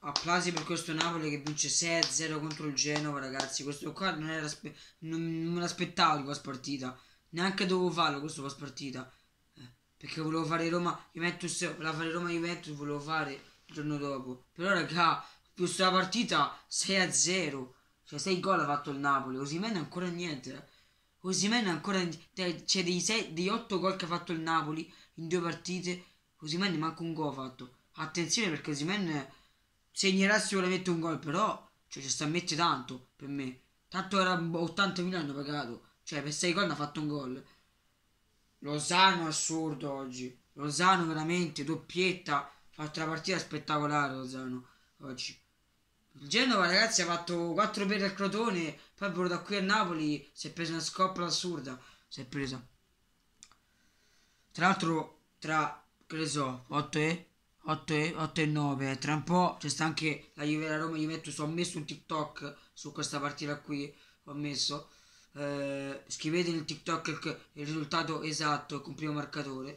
applausi per questo Napoli che vince 6-0 contro il Genova, ragazzi. Questo qua non me l'aspettavo di questa partita. Neanche dovevo farlo questo post partita. Perché volevo fare Roma-Juventus, volevo fare Roma-Juventus, volevo fare il giorno dopo. Però, raga, ho visto la partita 6-0. Cioè 6 gol ha fatto il Napoli. Osimhen ancora niente. Osimhen ancora c'è degli 8 gol che ha fatto il Napoli in 2 partite. Osimhen manca un gol ha fatto. Attenzione perché Osimhen segnerà sicuramente un gol, però cioè, ci sta a mettere tanto per me. Tanto era 80.000 hanno pagato. Cioè per 6 gol ha fatto un gol. Lozano assurdo oggi. Lozano veramente doppietta. Ha fatto una partita spettacolare Lozano oggi. Il Genova ragazzi ha fatto 4 per al Crotone. Poi è da qui a Napoli. Si è presa una scoppola assurda. Si è presa. Tra l'altro tra che ne so 8 e 9. Tra un po' c'è sta anche la Juve la Roma Juventus. Ho messo un TikTok su questa partita qui. Ho messo. Scrivete nel TikTok il risultato esatto con primo marcatore.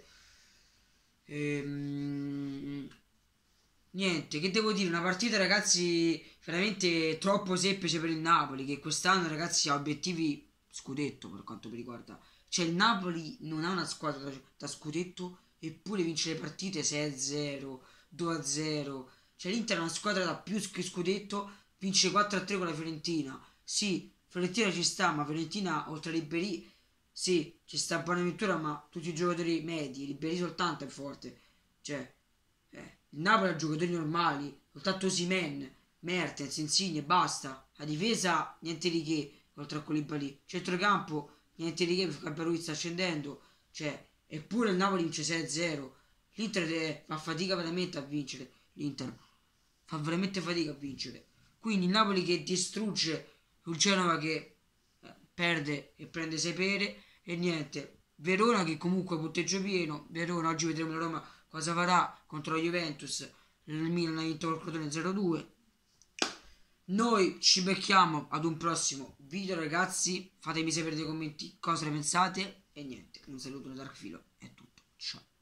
Niente, che devo dire, una partita ragazzi veramente troppo semplice per il Napoli che quest'anno ragazzi ha obiettivi scudetto per quanto mi riguarda. Cioè il Napoli non ha una squadra da scudetto eppure vince le partite 6-0, 2-0. Cioè l'Inter è una squadra da più scudetto, vince 4-3 con la Fiorentina. Sì, Fiorentina ci sta, ma Fiorentina oltre a Ribéry, sì, ci sta Bonaventura, ma tutti i giocatori medi, Ribéry soltanto è forte. Cioè, il Napoli ha giocatori normali, soltanto Osimhen, Mertens, Insigne, basta. La difesa, niente di che, oltre a Koulibaly. Centrocampo, niente di che, perché Ruiz sta scendendo. Cioè, eppure il Napoli vince 6-0. L'Inter fa fatica veramente a vincere. L'Inter fa veramente fatica a vincere. Quindi il Napoli che distrugge il Genova che perde e prende 6 pere e niente. Verona che comunque punteggio pieno. Verona oggi vedremo la Roma cosa farà contro la Juventus. Il Milan ha vinto col Crotone 0-2. Noi ci becchiamo ad un prossimo video ragazzi. Fatemi sapere nei commenti cosa ne pensate. E niente, un saluto da Dark Filo. È tutto. Ciao.